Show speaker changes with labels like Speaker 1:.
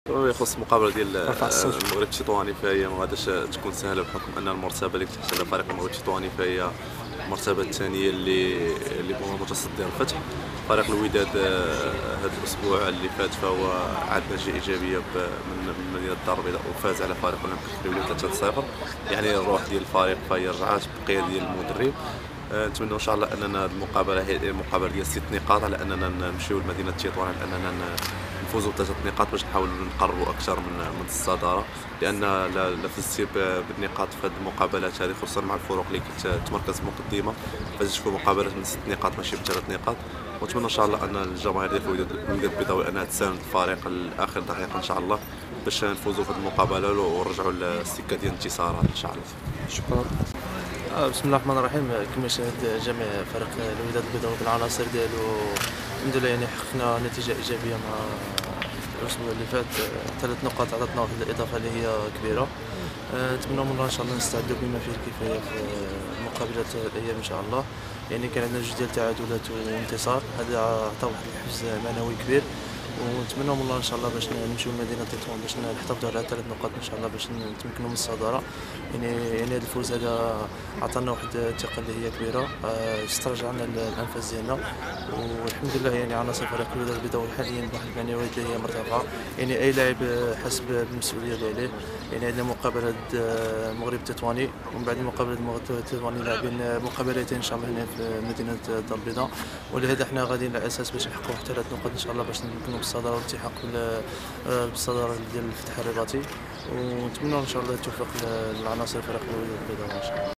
Speaker 1: يخص المقابله ديال المغرب التطواني فهي ما غاداش تكون سهله بحكم ان المرتبه اللي كتحتل فريق المغرب التطواني فهي المرتبه الثانيه اللي هو متصدر الفتح. فريق الوداد هذا الاسبوع اللي فات فهو عاد نتيجه ايجابيه من مدينه الدار البيضاء وفاز على فريق الاولمبيك 3-0. يعني الروح ديال الفريق فهي رجعات بقياده ديال المدرب. نتمنى ان شاء الله اننا هذه المقابله هي مقابله ديال 6 نقاط على اننا نمشيو لمدينه تطوان على اننا نفوزوا ب3 نقاط باش نحاولوا نقربوا اكثر من الصداره، لان لا فزتي بالنقاط في هذه المقابلات هذه خصوصا مع الفرق اللي كتمركز مقدمه فتشوفوا مقابلات من 6 نقاط ماشي ب3 نقاط. ونتمنى ان شاء الله ان الجماهير ديال الوداد البيضاوي انها تساند الفريق لاخر دقيقه ان شاء الله باش نفوزوا في هذه المقابله ونرجعوا للسكه ديال الانتصارات ان شاء الله.
Speaker 2: شكرا. بسم الله الرحمن الرحيم. كما شاهد جميع فريق الوداد البيضاوي بالعناصر ديالو الحمد لله، يعني حققنا نتيجه ايجابيه مع الاسبوع اللي فات. 3 نقاط عطاتنا واحد الاضافه اللي هي كبيره. نتمنى من الله ان شاء الله نستعدوا بما فيه الكفايه في مقابله الايام ان شاء الله. يعني كان عندنا جوج ديال التعادلات وانتصار، هذا عطى واحد الحفز معنوي كبير. ونتمنى من الله ان شاء الله باش نمشيو لمدينه تطوان باش نحتفظوا على 3 نقاط ان شاء الله باش نتمكنوا من الصداره. يعني هذا الفوز هذا عطانا واحد الثقه اللي هي كبيره، استرجعنا الانفاس ديالنا. والحمد لله يعني عناصر فريق الوداد البيضاوي حاليا بواحد المعنويات اللي هي مرتفعه. يعني اي لاعب حسب بالمسؤوليه اللي عليه. يعني عندنا مقابله المغرب التطواني ومن بعد مقابله المغرب التطواني لاعبين مقابلتين ان شاء الله هنا في مدينه الدار البيضاء. ولهذا احنا غاديين على اساس باش نحققوا 3 نقاط ان شاء الله باش نتمكنوا بالصداره والالتحاق بالصداره ديال الفتح الرباطي. ونتمنى ان شاء الله التوفيق للعناصر فريق الوداد البيضاوي ان شاء الله.